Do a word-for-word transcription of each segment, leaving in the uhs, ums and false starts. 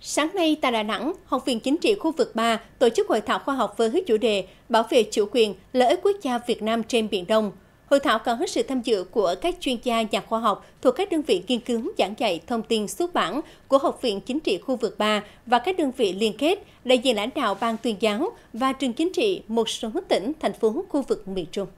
Sáng nay tại Đà Nẵng, Học viện Chính trị khu vực ba tổ chức hội thảo khoa học với chủ đề Bảo vệ chủ quyền, lợi ích quốc gia Việt Nam trên Biển Đông. Hội thảo có sự tham dự của các chuyên gia nhà khoa học thuộc các đơn vị nghiên cứu giảng dạy thông tin xuất bản của Học viện Chính trị khu vực ba và các đơn vị liên kết, đại diện lãnh đạo ban tuyên giáo và trường chính trị một số tỉnh, thành phố khu vực miền Trung.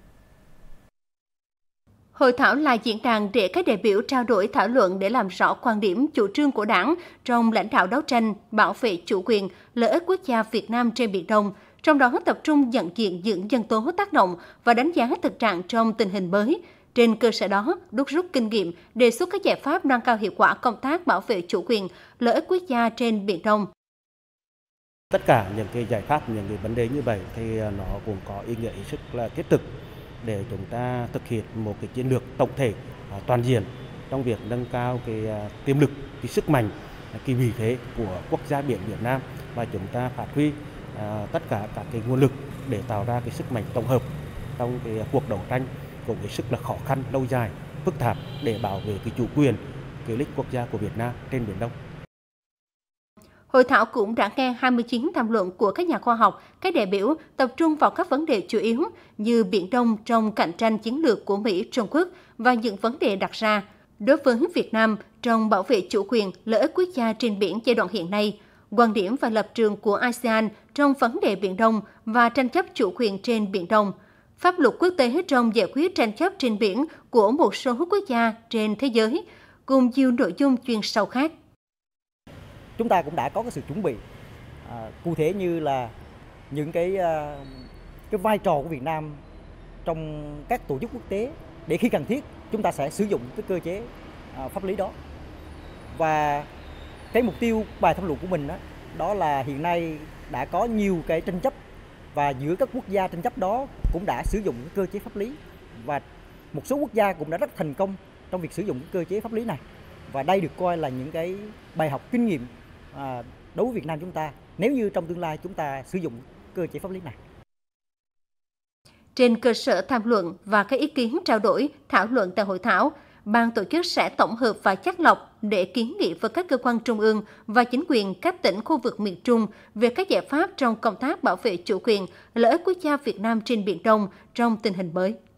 Hội thảo là diễn đàn để các đại biểu trao đổi thảo luận để làm rõ quan điểm chủ trương của Đảng trong lãnh đạo đấu tranh, bảo vệ chủ quyền, lợi ích quốc gia Việt Nam trên Biển Đông, trong đó tập trung nhận diện những nhân tố tác động và đánh giá thực trạng trong tình hình mới. Trên cơ sở đó, đúc rút kinh nghiệm, đề xuất các giải pháp nâng cao hiệu quả công tác bảo vệ chủ quyền, lợi ích quốc gia trên Biển Đông. Tất cả những cái giải pháp, những cái vấn đề như vậy thì nó cũng có ý nghĩa rất là thiết thực để chúng ta thực hiện một cái chiến lược tổng thể toàn diện trong việc nâng cao cái tiềm lực, cái sức mạnh, cái vị thế của quốc gia biển Việt Nam và chúng ta phát huy tất cả các cái nguồn lực để tạo ra cái sức mạnh tổng hợp trong cái cuộc đấu tranh cùng cái sức là khó khăn lâu dài, phức tạp để bảo vệ cái chủ quyền, cái lợi ích quốc gia của Việt Nam trên Biển Đông. Hội thảo cũng đã nghe hai mươi chín tham luận của các nhà khoa học, các đại biểu tập trung vào các vấn đề chủ yếu như Biển Đông trong cạnh tranh chiến lược của Mỹ, Trung Quốc và những vấn đề đặt ra đối với Việt Nam trong bảo vệ chủ quyền, lợi ích quốc gia trên biển giai đoạn hiện nay, quan điểm và lập trường của a sê an trong vấn đề Biển Đông và tranh chấp chủ quyền trên Biển Đông, pháp luật quốc tế trong giải quyết tranh chấp trên biển của một số quốc gia trên thế giới, cùng nhiều nội dung chuyên sâu khác. Chúng ta cũng đã có cái sự chuẩn bị à, cụ thể như là những cái à, cái vai trò của Việt Nam trong các tổ chức quốc tế để khi cần thiết chúng ta sẽ sử dụng cái cơ chế à, pháp lý đó. Và cái mục tiêu bài thảo luận của mình đó, đó là hiện nay đã có nhiều cái tranh chấp và giữa các quốc gia tranh chấp đó cũng đã sử dụng cái cơ chế pháp lý và một số quốc gia cũng đã rất thành công trong việc sử dụng cái cơ chế pháp lý này. Và đây được coi là những cái bài học kinh nghiệm À, đối với Việt Nam chúng ta nếu như trong tương lai chúng ta sử dụng cơ chế pháp lý này. Trên cơ sở tham luận và các ý kiến trao đổi, thảo luận tại hội thảo, ban tổ chức sẽ tổng hợp và chắt lọc để kiến nghị với các cơ quan trung ương và chính quyền các tỉnh khu vực miền Trung về các giải pháp trong công tác bảo vệ chủ quyền, lợi ích quốc gia Việt Nam trên Biển Đông trong tình hình mới.